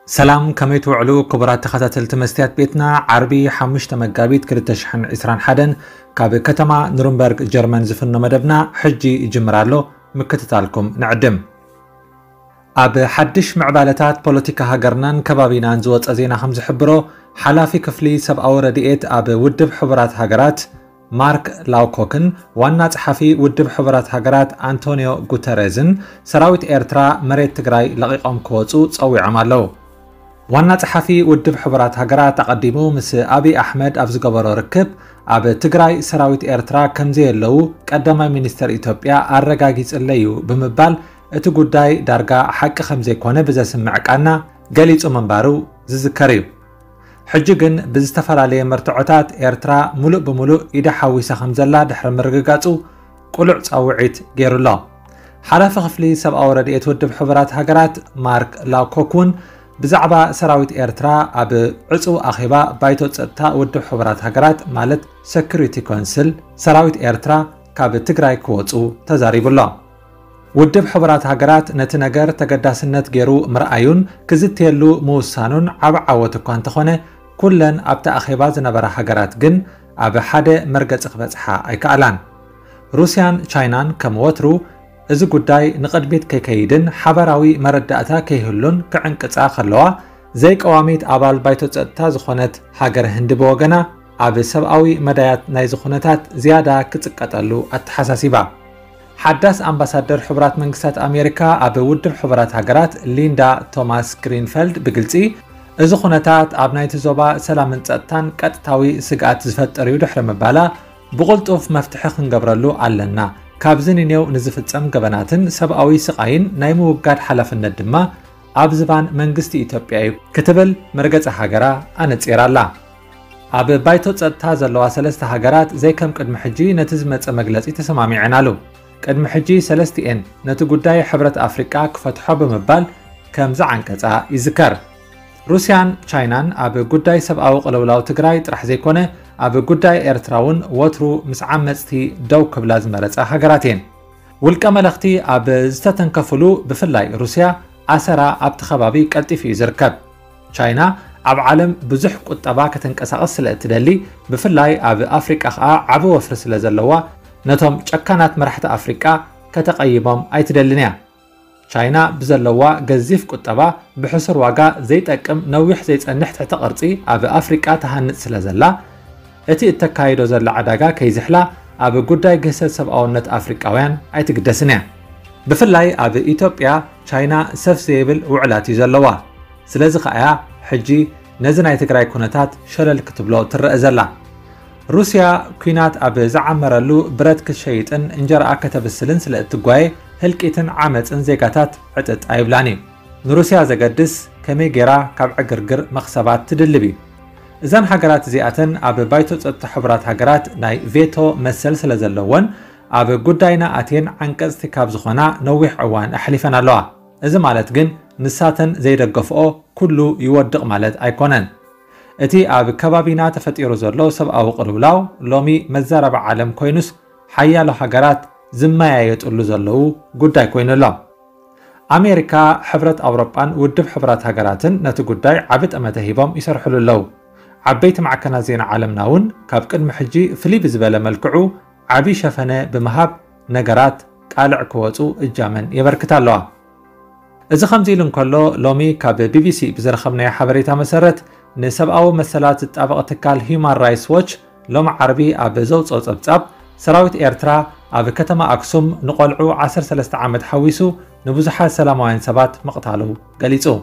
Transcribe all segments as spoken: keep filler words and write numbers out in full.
سلام كميت وعلو كبرات تخاتل مستيات بيتنا عربي حمشت مقابيت كرتشحن عسران حدن كاب كتما نورنبرغ جرمن زفنو مدبنا حجي جمرالو مكتتالكم نعدم أب حدش معبالتات بوليتيكا هاجرنان كبابينان زوات أزينا خمز حبرو حلافي كفلي سب أورا ديئت أب ودب حبرات هاجرات مارك لاوكوكن وانا صحفي ودب حبرات هاجرات أنطونيو غوتيريزن سراويت إيرترا مريت تግራይ لقيقهم كوصو تصويعهم ኣለዉ وانا صحفي ودب حبرات هاجرات تقدمو مس أبي أحمد أب زغبرو ركب أب تግራይ سراويت إيرترا كمزي ኣለዉ قدما مينستر إثيوبيا أرغاغيصليو بمبال እቲ ጉዳይ ዳርጋ ሓቂ ከም ዘይኮነ ብዘስምዕ ቃና ገሊጹ መንባሩ ዝዝከር እዩ ሕጂ ግን ብዝተፈላለየ መርትዖታት ኤርትራ ሙሉእ ብሙሉእ ኢዳ ሓዊሳ ከም ዘላ ድሕሪ ምርግጋጹ ቁሉዕ ጻውዒት ገይሩሎ ሓላፊ ክፍሊ ሰብኣዊ ረድኤት ውድብ ሕቡራት ሃገራት ማርክ ላውኮክን ብዛዕባ ሰራዊት ኤርትራ ኣብ ዕፁብ ኣኼባ ባይቶ ጸጥታ ውድብ ሕቡራት ሃገራት ማለት ሴኩሪቲ ካውንስል ሰራዊት ኤርትራ ካብ ትግራይ ክወፁ ተዛሪቡሎ ውድብ ሕቡራት ሃገራት ነቲ ነገር ተገዳስነት ገይሩ ምርኣዩን ክዝትየሉ ምውሳኑን ዓብ ዓወት እኳ እንተኾነ ኩለን ኣብቲ ኣኼባ ዝነበራ ሃገራት ግን ኣብ ሓደ መርገፂ ክበፅሓ ኣይከኣላን ሩስያን ቻይናን ከም ወትሩ እዚ ጉዳይ ንቕድሚት ከይከይድን ሓበራዊ መረዳእታ ከይህሉን ክዕንቅፃ ከለዋ ዘይቀዋሚት ኣባል ባይቶ ፀጥታ ዝኾነት ሃገር ህንዲ ብወገና ኣብ ሰብኣዊ መዳያት ናይ ዝኾነታት ዝያዳ ክፅቀጠሉ ኣተሓሳሲባ حدث أمباسادر حبرات منجسات أمريكا أب ودب حبرات هاجرات ليندا توماس غرينفيلد بقلتي إذا خناتات أبناء تزوبا سلام تان كتتاوي سجات زفت ريود حرم بالا بقولت أوف مفتوح خنجبرلو علنا كابزني نيو نزفت أم جبناتن سبعوي سقاين نايمو وقاد حلف الندمة أبزبان منجستي إثيوبيا كتبل مرجع هاجرا أنا تيرالا أب بايتوت تازلوا سلست هاجرات زي كم قد محجي نتزمت مجلس تسمامي عنالو قدم حجي سلستين نتو قداي حبرة أفريقيا كفتحو بمبال كم زعنكتا يذكر روسيان ቻይናን أب قداي سبعو قلولاو تقراي ترح زيكونه أب قداي إيرتراون واترو مسعمتي دو كبلاز مرزا هاجراتين والكمالختي أب زتتنكفلو بفلاي روسيا أسرا أب تخبابي قلتي في زركب ቻይና أب عالم بزح قطبا كتنكساقس لأتدلي بفلاي أب أفريقيا عبو وفرس لزلوا نتوم ጨካናት መራሕቲ ኣፍሪቃ ከተቀይቦም ኣይትደልንያ ቻይና ብዘለዋ ገዚፍ ቁጠባ ብሕሱር ዋጋ ዘይጠቅም ነዊሕ ዘይጸንሕ ትሕቲ ቅርጺ ኣብ ኣፍሪቃ ተሃንጽ ስለዘላ እቲ እተካይዶ ዘላ ዓዳጋ ከይዝሕላ ኣብ ጉዳይ ገሰት ሰብኣውነት ኣፍሪቃውያን ኣይትግደስንያ ብፍላይ ኣብ ኢትዮጵያ ቻይና ሰፍ ዘይብል ውዕላት እዩ ዘለዋ ስለዚ ኸኣ ሕጂ ነዚ ናይ ትግራይ ኩነታት ሸለል ክትብሎ ትረአ ዘላ روسيا كينات أب زعمرلو برد كشيطن انجرا كتبسلن سلأتقواي هلكيتن عامتن زيقاتات عتت أيبلاني نروسيا زقدس كمي جرا كابع قرقر مخصبات تدلبي إذن حقرات زيئتن أب بايتو تحبرات حقرات ناي فيتو مسل سلزلوون أب قداينا آتين عنكز تكاب زخونا نوح عوان أحلفنا لوا إذا مالت جن نساتن زي رقفو كلو يودق مالت أيكونن እቲ ኣብ ከባቢና ተፈጢሩ ዘሎ ሰብኣዊ ቅልውላው ሎሚ መዛረብ ዓለም ኮይኑስ ሓያሎ ሃገራት ዝመያየጥሉ ዘለው ጉዳይ ኮይኑሎ ኣሜሪካ ሕብረት ኣውሮጳን ውድብ ሕብራት ሃገራትን ነቲ ጉዳይ ዓብ ጠመተ ሂቦም ይሰርሕሉ ኣለው ዓበይቲ ማዕከናት ዜና ዓለምና እውን ካብ ቅድሚ ሕጂ ፍልይ ብዝበለ መልክዑ ዓቢ ሸፈነ ብምሃብ ነገራት ቃልዕ ክወፁ እጃመን የበርክታ ኣለዋ እዚ ከምዚ ኢሉ እንከሎ ሎሚ ካብ ቢቢሲ ብዝረኸብናዮ ሓበሬታ መሰረት نسبعو مسألة الطابق تكال هيومان رايتس واتش لوم عربي أب زوج أو صبصب سراويت إيرترا أب كتما أكسوم نقلعو عشر سلسة عامد حويسو نبوزحا سلاموين سبات مقتالو قليتو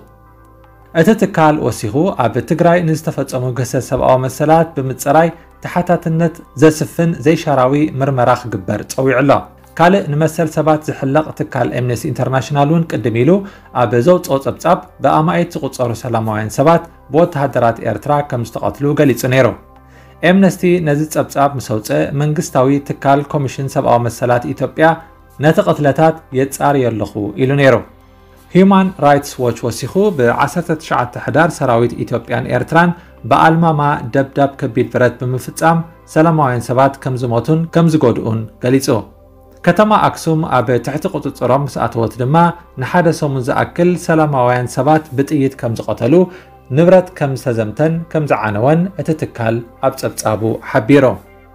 أتتكال وسيخو أب تقراي نستفدت أمو قسة سبعو مسألات بمتصراي تحتات النت زي سفن زي شراوي مرمراخ قبر تقوي الله كالي نمثل سبات زحلق تكال امنس انترناشنالون قدميلو أب زوج أو صبصب بأمايت تقصارو سلاموين سبات بوت هدرات إيرترا كم استقاتلو قليتو نيرو امنستي نزيت صبصاب مسوصه منغستاوي تكال كوميشن سبعو مسالات إثيوبيا نتقتلتات يتصار يلخو إلو نيرو هيومان رايتس واتش وسيخو ب عشرة تشعة حدار سراويت إثيوبيان إيرتران بألماما دبدب كبيد برد بمفصام سلاموين سبات كم زموتون كم زغودون قليتو ከተማ ኣክሱም ኣብ ትሕቲ ቁፅፅሮም ምስ ኣተወት ድማ ንሓደ ሰሙን ዝኣክል ሰላማውያን ሰባት ብጥይት ከም ዝቐተሉ ንብረት ከም ዝተዘምተን ከም ዝዓነወን እቲ ትካል ኣብ ጸብጻቡ ሓቢሮም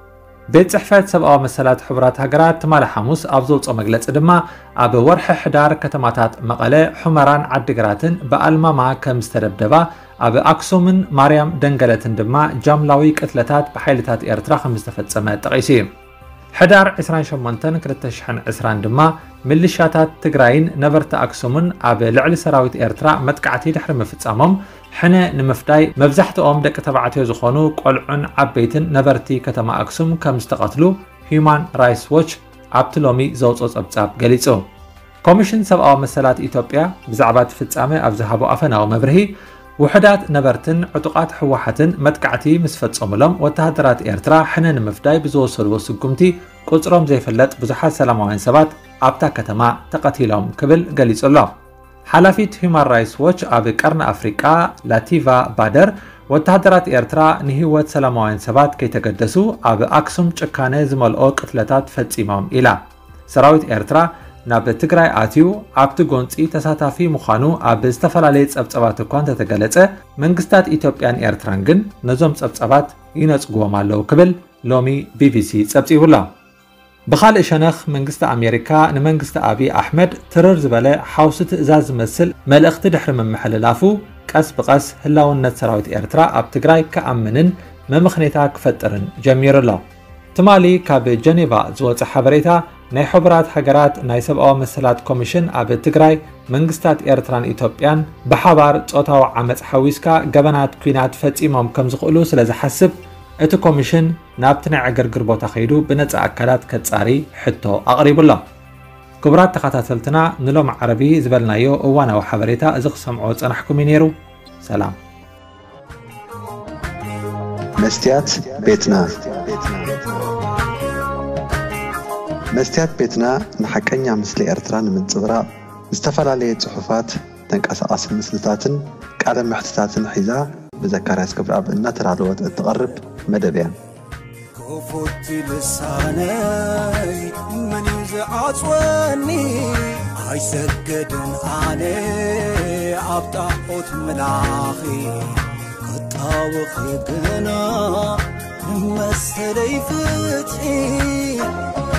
ቤት ጽሕፈት ሰብኣዊ መሰላት ሕቡራት ሃገራት ትማል ሐሙስ ኣብ ዘውፅኦ መግለጺ ድማ ኣብ ወርሒ ሕዳር ከተማታት መቐለ ሑመራን ዓዲግራትን በኣልማማ ከም ዝተደብደባ ኣብ ኣክሱምን ማርያም ደንገለትን ድማ ጃምላዊ ቅትለታት ብሓይልታት ኤርትራ ከም ዝተፈጸመ ጠቒሱ እዩ ሕዳር عشرين وثمانية ألفين وعشرين ድማ ሚሊሻታት ትግራይን ነበርቲ ኣክሱምን ኣብ ልዕሊ ሰራዊት ኤርትራ መጥቃዕቲ ድሕሪ ምፍጻሞም ሕነ ንምፍዳይ መብዛሕትኦም ደቂ ተባዕትዮ ዝኾኑ ቆልዑን ዓበይትን ነበርቲ ከተማ ኣክሱም ከም ዝተቐትሉ ሂዩማን ራይትስ ዎች ኣብቲ ሎሚ ዘውፅኦ ጸብጻብ ገሊጹ ኮሚሽን ሰብኣዊ መሰላት ኢትዮጵያ ብዛዕባ እቲ ፍጻሜ ኣብ ዝሃቦ ኣፈናዊ መብርሂ ውሕዳት ነበርትን ዕጡቃት ሕወሓትን መጥቃዕቲ ምስ ፈጸሙሎም ወተሃደራት ኤርትራ ሕነ ንምፍዳይ ብዝወሰድዎ ስጉምቲ ቁፅሮም ዘይፈለጥ ብዙሓት ሰላማውያን ሰባት ኣብታ ከተማ ተቐቲሎም ክብል ገሊጹ ኣሎ ሓላፊት ሂዩማን ራይትስ ዎች ኣብ ቀርኒ ኣፍሪቃ ላቲቫ ባደር ወተሃደራት ኤርትራ ንህይወት ሰላማውያን ሰባት ከይተገደሱ ኣብ ኣክሱም ጭካነ ዝመልኦ ቅትለታት ፈጺሞም ኢላ ሰራዊት ኤርትራ ናብ ትግራይ ኣትዩ ኣብቲ ጎንፂ ተሳታፊ ምዃኑ ኣብ ዝተፈላለየ ጸብጸባት እኳ እንተተገለጸ መንግስታት ኢትዮጵያን ኤርትራን ግን ነዞም ጸብጸባት ይነጽግዎም ኣለዉ ክብል ሎሚ ቢቢሲ ጸብጺቡላ ብኻልእ ሸነኽ መንግስቲ ኣሜሪካ ንመንግስቲ ኣብዪ ኣሕመድ ትርር ዝበለ ሓውሲ ትእዛዝ ዝመስል መልእኽቲ ድሕሪ ምምሕልላፉ ቀስ ብቐስ ህላውነት ሰራዊት ኤርትራ ኣብ ትግራይ ከኣምንን መምኽኔታ ክፈጥርን ጀሚሩ ኣሎ ትማሊ ካብ ጀኔቫ ዝወፅእ ሓበሬታ ናይ ሕቡራት ሃገራት ናይ ሰብኣዊ መሰላት ኮሚሽን ኣብ ትግራይ መንግስታት ኤርትራን ኢትዮጵያን ብሓባር ጾታዊ ዓመፅ ሓዊስካ ገበናት ኩናት ፈጺሞም ከም ዝኽእሉ ስለ ዝሓስብ እቲ ኮሚሽን ናብቲ ናይ ዕግርግር ቦታ ኸይዱ ብነፃ ኣካላት ከጻሪ ሕቶ ኣቕሪቡሎ ክቡራት ተኸታተልትና ንሎም ዓረቢ ዝበልናዮ እዋናዊ ሓበሬታ እዚ ክሰምዖ ጸናሕኩም እዩ ነይሩ ሰላም መስትያት ቤትና መስትያት ቤትና ንሐቀኛ ምስሊ ኤርትራ ንምንጽብራቕ ዝተፈላለዩ ጽሑፋት ተንቀሳቓሲ ምስልታትን ቃለ ምሕትታትን ሒዛ ብዘካርያስ ክብረኣብ እናተዳለወት እትቐርብ መደብ እያ كفوت لساني من يزعصوني هاي سجدن علي عبطاقوت ملاخي قطاوخي بنا مسلي فتحي